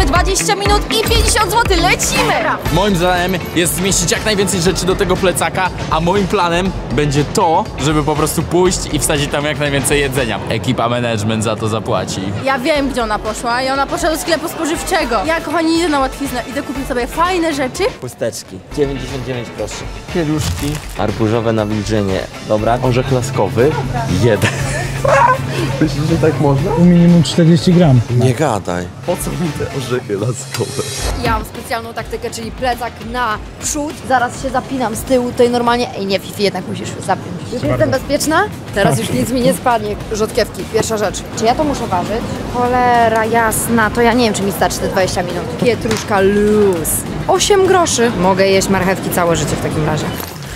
20 minut i 50 zł. Lecimy! Moim zdaniem jest zmieścić jak najwięcej rzeczy do tego plecaka, a moim planem będzie to, żeby po prostu pójść i wsadzić tam jak najwięcej jedzenia. Ekipa management za to zapłaci. Ja wiem, gdzie ona poszła i ona poszła do sklepu spożywczego. Ja, kochani, idę na łatwiznę. Idę kupić sobie fajne rzeczy. Chusteczki, 99 groszy. Pieluszki, arbużowe nawilżenie. Dobra. Orzech laskowy, 1. Myślisz, że tak można? Minimum 40 gram. Nie gadaj. Po co mi te orzechy laskowe? Ja mam specjalną taktykę, czyli plecak na przód. Zaraz się zapinam z tyłu, tutaj normalnie. Ej, nie, Fifi, jednak musisz zapiąć. Już jestem bezpieczna? Teraz już nic mi nie spadnie. Rzodkiewki, pierwsza rzecz. Czy ja to muszę ważyć? Cholera jasna, to ja nie wiem, czy mi starczy te 20 minut. Pietruszka luz. 8 groszy. Mogę jeść marchewki całe życie w takim razie.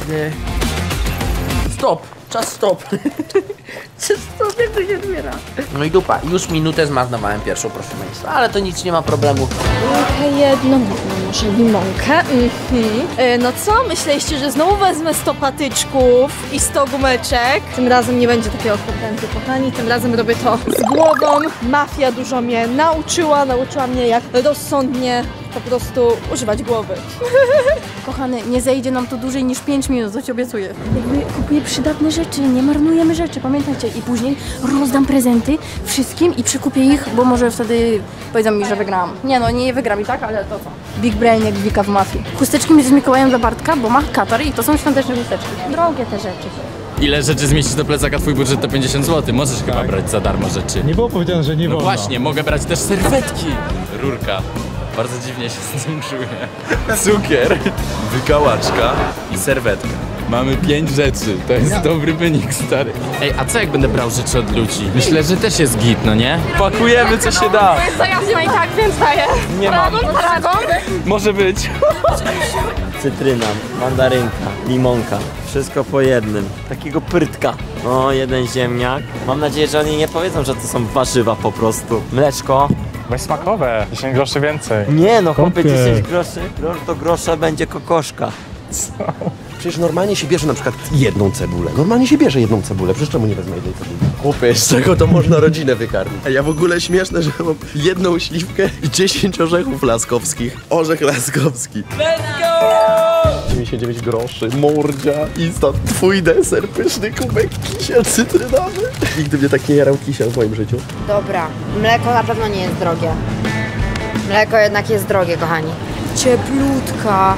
Stop, czas stop. Stop, jak to się zbiera? No i dupa, już minutę zmarnowałem pierwszą, proszę państwa, ale to nic, nie ma problemu. Trochę jedno, może limonkę. No co? Myśleliście, że znowu wezmę 100 patyczków i 100 gumeczek? Tym razem nie będzie takiego kontentu, kochani. Tym razem robię to z głową. Mafia dużo mnie nauczyła mnie jak rozsądnie po prostu używać głowy. Kochany, nie zejdzie nam to dłużej niż 5 minut, to ci obiecuję. Jakby kupuję przydatne rzeczy, nie marnujemy rzeczy, pamiętajcie. I później rozdam prezenty wszystkim i przekupię ich, bo może wtedy powiedzą mi, że wygrałam. Nie no, nie wygram i tak, ale to co? Big brain jak Wika w mafii. Chusteczki z Mikołajem dla Bartka, bo ma katar i to są świąteczne chusteczki. Drogie te rzeczy. Ile rzeczy zmieścić do plecaka, twój budżet to 50 zł. Możesz chyba brać za darmo rzeczy. Nie było powiedziane, że nie No wolno. właśnie, mogę brać też serwetki. Rurka. Bardzo dziwnie się z tym czuję. Cukier, wykałaczka i serwetka. Mamy 5 rzeczy, to jest dobry wynik, stary. Ej, a co jak będę brał rzeczy od ludzi? Myślę, że też jest git, no nie? Pakujemy co się da. To jest zajazd i tak, więc daję. Nie mam. Paragon. Może być. Cytryna, mandarynka, limonka, wszystko po jednym. Takiego pyrtka. O, jeden ziemniak. Mam nadzieję, że oni nie powiedzą, że to są warzywa po prostu. Mleczko. Weź smakowe, 10 groszy więcej. Nie no, chłopie, Chłopie. 10 groszy. Grosz do grosza będzie kokoszka. Przecież normalnie się bierze na przykład jedną cebulę. Normalnie się bierze jedną cebulę. Przecież czemu nie wezmę jednej cebuli? Chłopie, z czego to można rodzinę wykarmić? A ja w ogóle śmieszne, że mam jedną śliwkę i 10 orzechów laskowskich. Orzech laskowski. Let's go! 99 groszy, mordzia i stąd twój deser, pyszny kubek kisiel cytrynowy. Nigdy mnie tak nie jarał kisiel w moim życiu. Dobra, mleko na pewno nie jest drogie. Mleko jednak jest drogie, kochani. Cieplutka.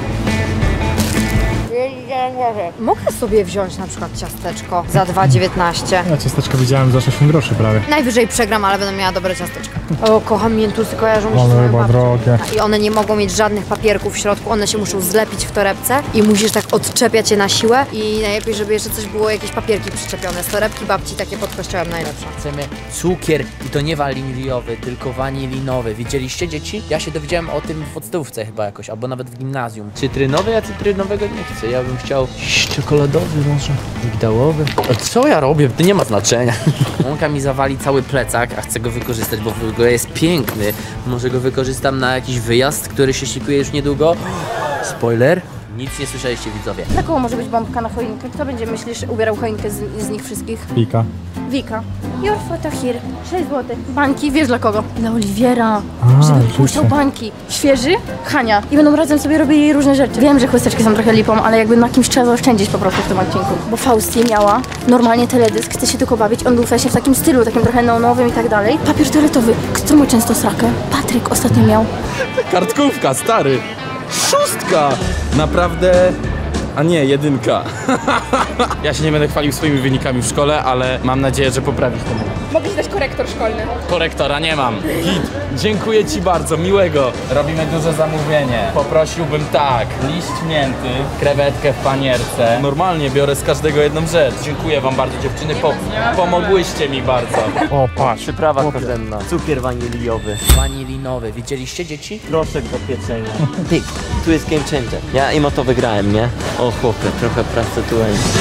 Mogę sobie wziąć na przykład ciasteczko za 2,19. Ja ciasteczko widziałem za 8 groszy prawie. Najwyżej przegram, ale będę miała dobre ciasteczka. O, kocham miętusy, kojarzą mi się z One moją chyba babcią. drogie. I one nie mogą mieć żadnych papierków w środku, one się muszą zlepić w torebce i musisz tak odczepiać je na siłę i najlepiej, żeby jeszcze coś było, jakieś papierki przyczepione. Z torebki babci takie pod kościołem najlepsze. Chcemy cukier i to nie waniliowy, tylko wanilinowy. Widzieliście, dzieci? Ja się dowiedziałem o tym w podstawówce chyba jakoś, albo nawet w gimnazjum. Cytrynowy, ja cytrynowego nie chcę. Ja bym chciał czekoladowy może, migdałowy. A co ja robię? To nie ma znaczenia. Łąka mi zawali cały plecak, a chcę go wykorzystać, bo w ogóle jest piękny. Może go wykorzystam na jakiś wyjazd, który się szykuje już niedługo. Spoiler. Nic nie słyszeliście, widzowie. Dla kogo może być bombka na choinkę? Kto będzie, myślisz, ubierał choinkę z nich wszystkich? Pika. Wika. Your photo here. 6 zł. Bańki, wiesz dla kogo? Dla Oliwiera. Żeby rzeczywiście. puszczał bańki. Świeży? Hania. I będą razem sobie robili jej różne rzeczy. Wiem, że chusteczki są trochę lipą, ale jakby na kimś trzeba zaoszczędzić po prostu w tym odcinku. Bo Faustie miała normalnie teledysk, chce się tylko bawić. On był właśnie w takim stylu, takim trochę neonowym i tak dalej. Papier toaletowy. Kto ma często srakę? Patryk ostatnio miał. Kartkówka, stary. 6! Naprawdę... A nie, 1. Ja się nie będę chwalił swoimi wynikami w szkole, ale mam nadzieję, że poprawisz to. Mogę ci dać korektor szkolny. Korektora nie mam. Git. Dziękuję ci bardzo, miłego. Robimy duże zamówienie. Poprosiłbym tak, liść mięty, krewetkę w panierce. Normalnie biorę z każdego jedną rzecz. Dziękuję wam bardzo, dziewczyny. Pomogłyście mi bardzo. O, patrz. Przyprawa korzenna. Cukier waniliowy. Wanilinowy. Widzieliście, dzieci? Proszek do pieczenia. Ty, tu jest game changer. Ja im o to wygrałem, nie? O chłopie, trochę pracy tu jest.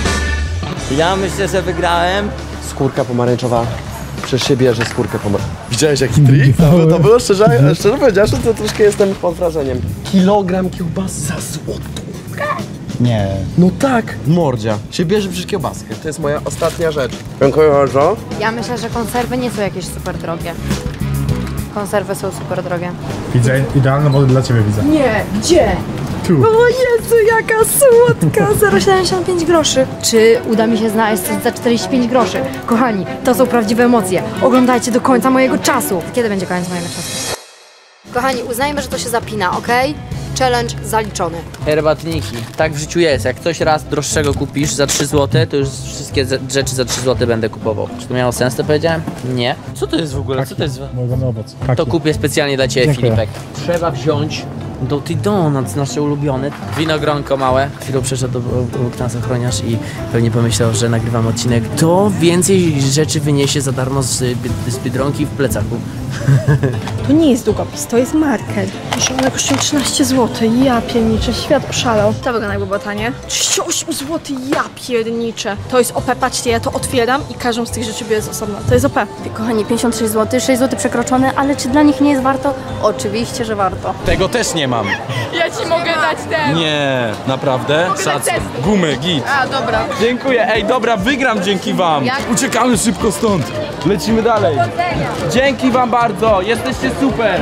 Ja myślę, że wygrałem. Skórka pomarańczowa. Przecież się bierze skórkę pomarańczową. Widziałeś jaki trik? To było szczerze powiedziawszy, to troszkę jestem pod wrażeniem. Kilogram kiełbas za złotówkę? Nie. No tak, mordzia. Się bierze przecież kiełbaskę. To jest moja ostatnia rzecz. Dziękuję bardzo. Ja myślę, że konserwy nie są jakieś super drogie. konserwy są super drogie. Widzę idealną wodę dla ciebie, widzę. Nie, gdzie? Tu. O Jezu, jaka słodka! 0,75 groszy. Czy uda mi się znaleźć coś za 45 groszy? Kochani, to są prawdziwe emocje. Oglądajcie do końca mojego czasu. Kiedy będzie koniec mojego czasu? Kochani, uznajmy, że to się zapina, ok? Challenge zaliczony. Herbatniki. Tak w życiu jest. Jak coś raz droższego kupisz za 3 zł, to już wszystkie rzeczy za 3 zł będę kupował. Czy to miało sens, to powiedziałem? Nie. Co to jest w ogóle? Co to jest? Mojego owoc. To kupię specjalnie dla ciebie, Dziękuję. Filipek. Trzeba wziąć Doty Donuts, nasze ulubione. Winogronko małe. Chwilą przeszedł obok nas ochroniarz i pewnie pomyślał, że nagrywam odcinek. To więcej rzeczy wyniesie za darmo z Biedronki w plecaku. To nie jest długopis, to jest marker. Proszę, one kosztują 13 zł. Ja pierniczę, świat oszalał. To wygląda jakby było tanie. 38 zł, ja pierniczę. To jest OP, patrzcie, ja to otwieram i każdą z tych rzeczy biorę z osobna. To jest OP. Kochani, 56 zł, 6 zł przekroczone, ale czy dla nich nie jest warto? Oczywiście, że warto. Tego też nie mam. Ja ci mogę dać ten. Nie, naprawdę? Szacun. testy. Gumy, git. A, dobra. Dziękuję, ej, dobra, wygram dzięki wam. Uciekamy szybko stąd. Lecimy dalej. Dzięki wam bardzo, jesteście super.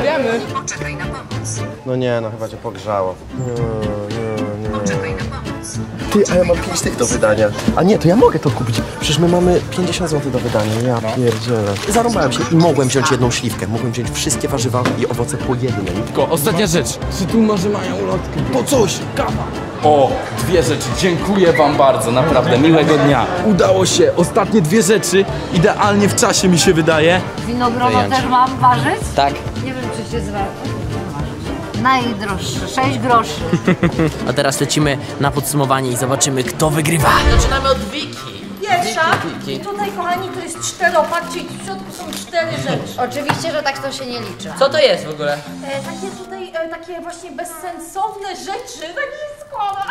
No nie, no chyba cię pogrzało. Ty, a ja mam 5 tych do wydania. A nie, to ja mogę to kupić. Przecież my mamy 50 zł do wydania. Ja pierdzielę. Zarąbałem się i mogłem wziąć jedną śliwkę. Mogłem wziąć wszystkie warzywa i owoce po jednej. Tylko ostatnia rzecz. Czy tu może mają ulotkę? Po coś, kawa. O, 2 rzeczy. Dziękuję wam bardzo, naprawdę. Miłego dnia. Udało się. Ostatnie 2 rzeczy. Idealnie w czasie mi się wydaje. Winogrono też mam ważyć? Tak. Nie wiem, czy się zwraca. Najdroższy, 6 groszy. A teraz lecimy na podsumowanie i zobaczymy, kto wygrywa. Zaczynamy od Wiki. Pierwsza. I tutaj, kochani, to jest 4-opak, czyli w środku są 4 rzeczy. Oczywiście, że tak to się nie liczy. Co to jest w ogóle? Takie tutaj, takie właśnie bezsensowne rzeczy, takie składa.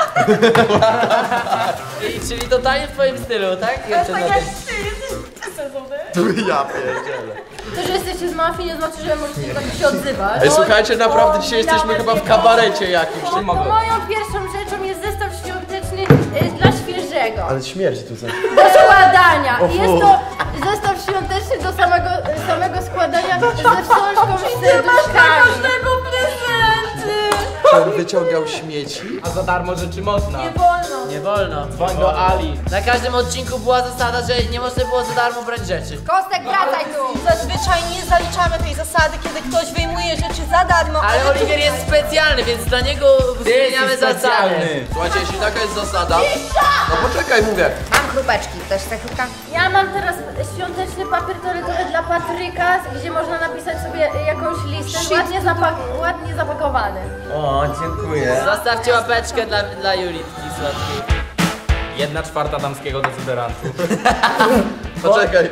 Czyli totalnie w twoim stylu, tak? Tak jak ty, jesteś bezsensowny. Ja pierdzielę. To, że jesteście z mafii, nie znaczy, że możecie tak się odzywać. Ej, słuchajcie, naprawdę dzisiaj jesteśmy chyba w kabarecie jakimś. To moją pierwszą rzeczą jest zestaw świąteczny dla świeżego. Ale śmierdzi tu za... Do składania. I jest to zestaw świąteczny do samego składania ze wstążką i serduszkami. prezenty. On wyciągał śmieci. A za darmo rzeczy można. Nie wolno. Nie wolno. Dzwoń do Ali. Na każdym odcinku była zasada, że nie można było za darmo brać rzeczy. Kostek, wracaj tu. Zazwyczaj nie zaliczamy tej zasady, kiedy ktoś wyjmuje rzeczy za darmo. Ale Oliwier jest specjalny, więc dla niego zmieniamy zasady. Słuchajcie, jeśli taka jest zasada... No poczekaj, mówię. Mam chrupeczki. Ktoś chce chrupka? Ja mam teraz świąteczny papier toaletowy dla Patryka, gdzie można napisać sobie jakąś listę ładnie zapakowany. O, dziękuję. Zostawcie łapeczkę dla Julitki słodkiej. 1/4 damskiego dezodorantu. Poczekaj.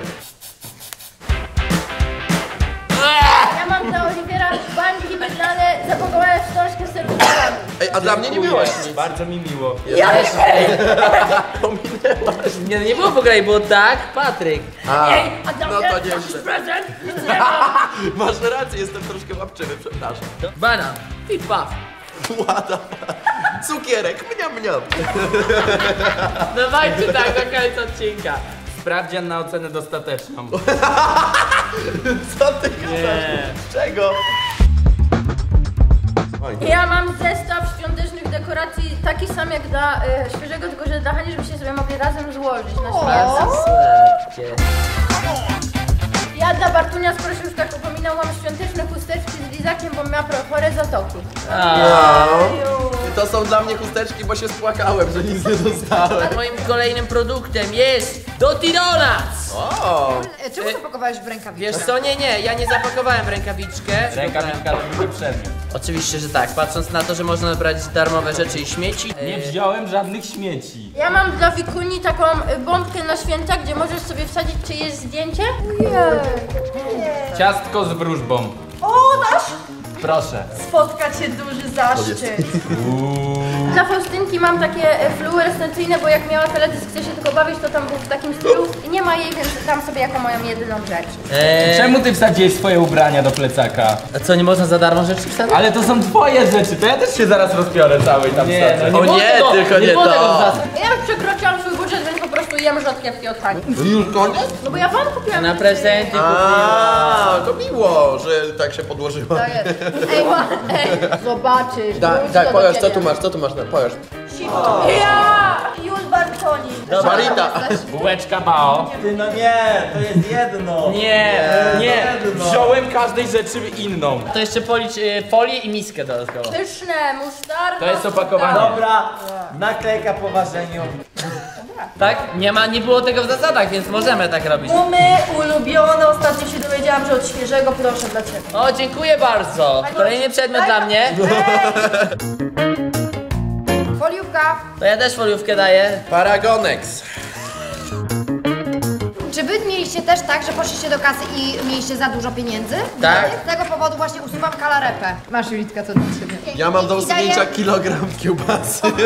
Ja mam dla Oliwiera bańki mydlane zapakowane w wstążkę z serduszkami. Ej, a dla mnie nie było. Bardzo mi miło. Nie było w ogóle, było tak, Patryk. A dla No mnie to nieźle. prezent? Masz rację, jestem troszkę łapczywy, przepraszam. Banan. I paf. Łada. Cukierek, mniam, mniam. Dawajcie tak do końca odcinka. Sprawdzian na ocenę dostateczną. Co ty gadasz? Czego? Ja mam zestaw świątecznych dekoracji taki sam jak dla świeżego, tylko że dla Hani, żebyście sobie mogli razem złożyć na święta. Ja dla Bartunia, skoro się już tak upominał, mam świąteczne chusteczki z lizakiem, bo miała chore zatoki. I to są dla mnie chusteczki, bo się spłakałem, że nic nie dostałem. A moim kolejnym produktem jest Doty Donuts. O! Czemu zapakowałeś w rękawiczkę? Wiesz co, nie, ja nie zapakowałem w rękawiczkę. Rękawiczka to drugi przedmiot. Oczywiście, że tak, patrząc na to, że można brać darmowe rzeczy i śmieci. Nie wziąłem żadnych śmieci. Ja mam dla Wikuni taką bombkę na święta, gdzie możesz sobie wsadzić czyjeś zdjęcie. Ciastko z wróżbą. O, dasz? Proszę. Spotka cię duży zaszczyt. Dla Faustynki mam takie fluorescencyjne, bo jak miała teledysk, chce się tylko bawić, to tam był w takim stylu. I nie ma jej, więc tam sobie jako moją jedyną rzecz. Czemu ty wsadziłeś swoje ubrania do plecaka? A co, nie można za darmo rzeczy wsadzić? Ale to są twoje rzeczy, to ja też się zaraz rozbiorę cały tam wsadzę. O nie, tylko nie to. Ja już przekroczyłam swój budżet, więc po prostu jem rzodkiewki od Hani. Już koniec? No bo ja wam kupiłam. Na prezenty A, to miło, że tak się podłożyło. To jest. Ej, zobaczysz. Tak, powiesz, co tu masz, powiesz. Ja! Już balkoni. Marita. Bułeczka bao. Ty no nie, to jest jedno. Nie, wziąłem każdej rzeczy inną. To jeszcze policz folię i miskę dodatkowo. Pyszne, musztarda. To jest opakowanie. Dobra, naklejka po ważeniu. Tak? Nie było tego w zasadach, więc możemy tak robić. Gumy ulubione, ostatnio się dowiedziałam, że od świeżego, proszę dla ciebie. O, dziękuję bardzo. Kolejny przedmiot dla mnie. Foliówka. To ja też foliówkę daję. Paragonex. Czy wy mieliście też tak, że poszliście do kasy i mieliście za dużo pieniędzy? Tak. Z tego powodu właśnie usuwam kalarepę. Masz, Julitka, co do ciebie. Ja mam do I daję- usunięcia kilogram kiełbasy. To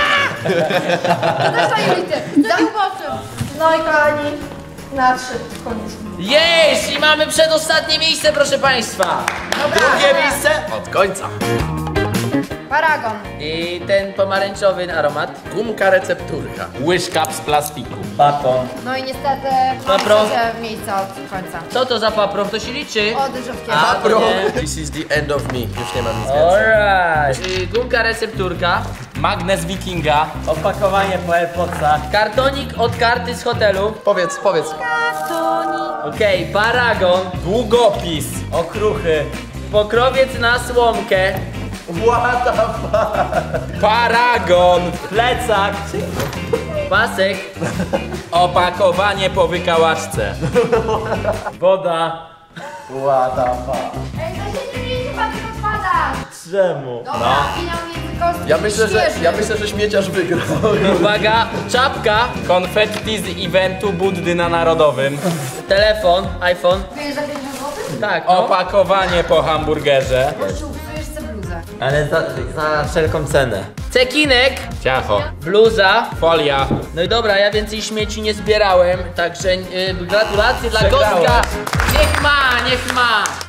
też dla Julity. Za ubocem. No i kochani, nadszedł koniec. Jest! I mamy przedostatnie miejsce, proszę państwa. Drugie miejsce od końca. Paragon. I ten pomarańczowy aromat. Gumka recepturka. Łyżka z plastiku. Baton. No i niestety Papro. mam trzecie miejsce od końca. Co to za paproch? To się liczy? Od rzodkiewki. A, to Bro, nie. this is the end of me. Już nie mam nic więcej. Alright. Gumka recepturka. Magnes Wikinga. Opakowanie po AirPodsach. Kartonik od karty z hotelu. Powiedz. Okej, paragon. Długopis. Okruchy. Pokrowiec na słomkę. What the fuck? Paragon. Plecak. Pasek. Opakowanie po wykałaczce. Woda. What the fuck? Ej, to się nie liczy, Patryk, odpada. Czemu? Dobra, finał między kostki Ja myślę, że śmieciarz wygrał. Uwaga, czapka. Konfetti z eventu Buddy na Narodowym. Telefon, iPhone. Wiesz, za 50 zł? Tak, no. Opakowanie po hamburgerze. Bo ci upsujesz sobie bluzę. Ale za wszelką cenę. Cekinek. Ciacho. Bluza. Folia. No i dobra, ja więcej śmieci nie zbierałem, także gratulacje dla Przegrałem. Kostka. Niech ma.